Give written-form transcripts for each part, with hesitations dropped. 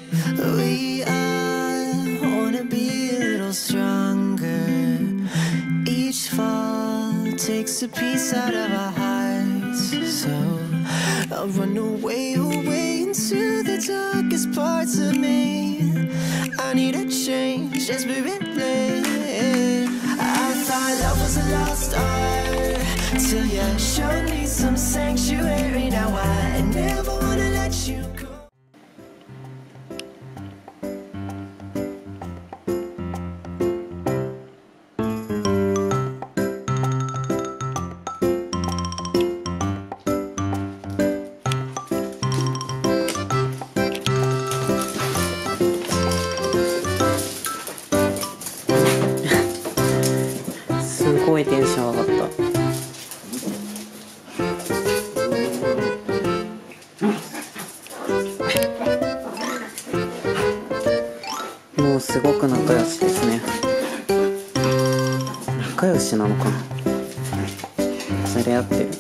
We all wanna be a little stronger. Each fall takes a piece out of our hearts. So I'll run away, away into the darkest parts of me. I need a change, desperately. I thought love was a lost art till you showed me some sanctuary. Now I never wanna let you go. すごいテンション上がった。もうすごく仲良しですね。仲良しなのかな、それ合ってる。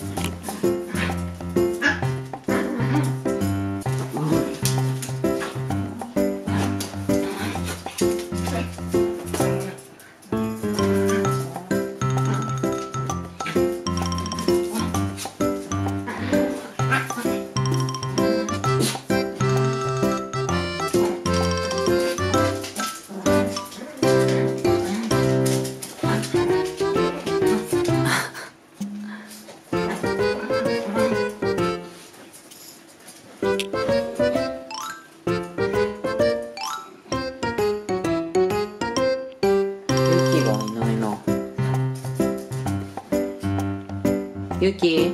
ゆき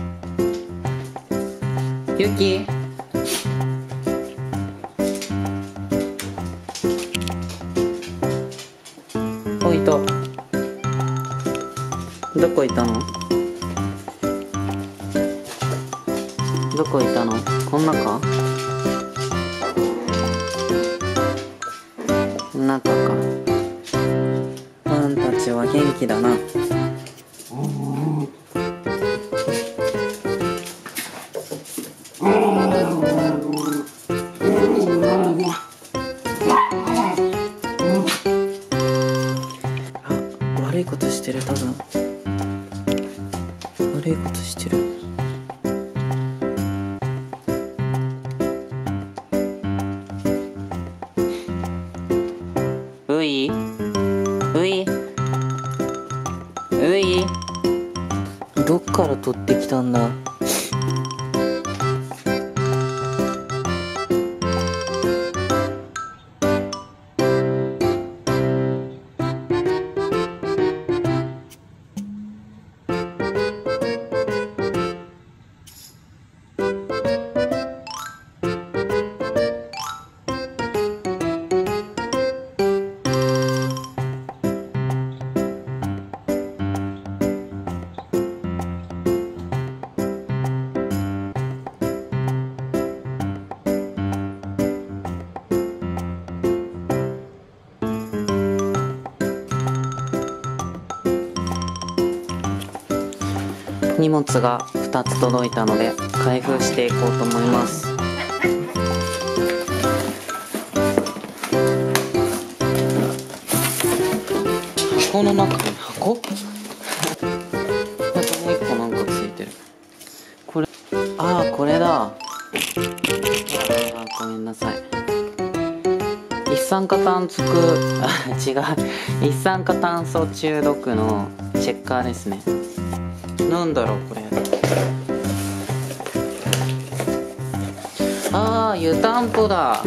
ゆきおいた。どこいたの？どこいたの？こん中？中か。ワンたちは元気だな。悪いことしてる、多分悪いことしてる。ういういどっから取ってきたんだ。荷物が2つ届いたので開封していこうと思います。箱の中に箱またもう1個なんかついてる。これこれだ。ごめんなさい。一酸化炭素違う一酸化炭素中毒のチェッカーですね。なんだろうこれ。湯たんぽだ。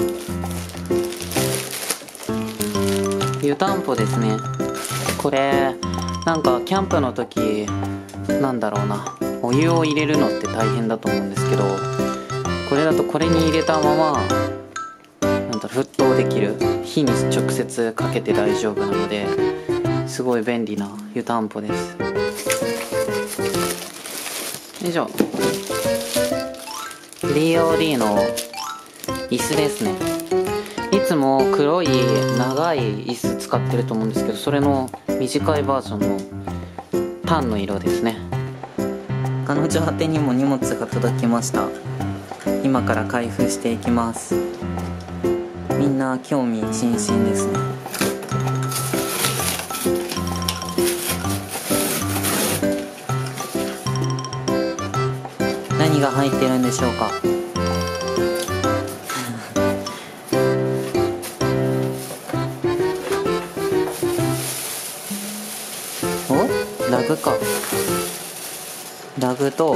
湯たんぽですね。これなんかキャンプの時なんだろうな、お湯を入れるのって大変だと思うんですけど、これだとこれに入れたままなんだろう沸騰できる。火に直接かけて大丈夫なのですごい便利な湯たんぽです。よいしょ。 DOD の椅子ですね。いつも黒い長い椅子使ってると思うんですけど、それの短いバージョンのタンの色ですね。彼女宛てにも荷物が届きました。今から開封していきます。 やー興味津々ですね。何が入ってるんでしょうか。お、ラグか。ラグと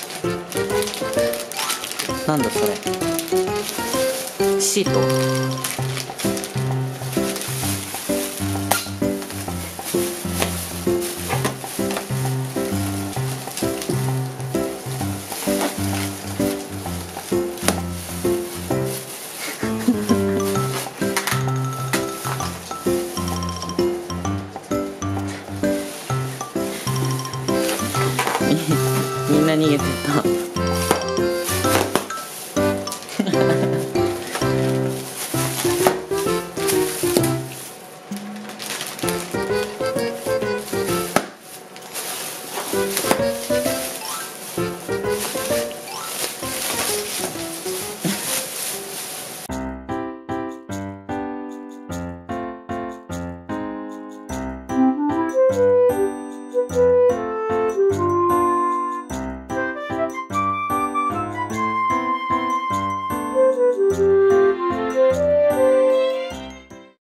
なんだそれ、シート。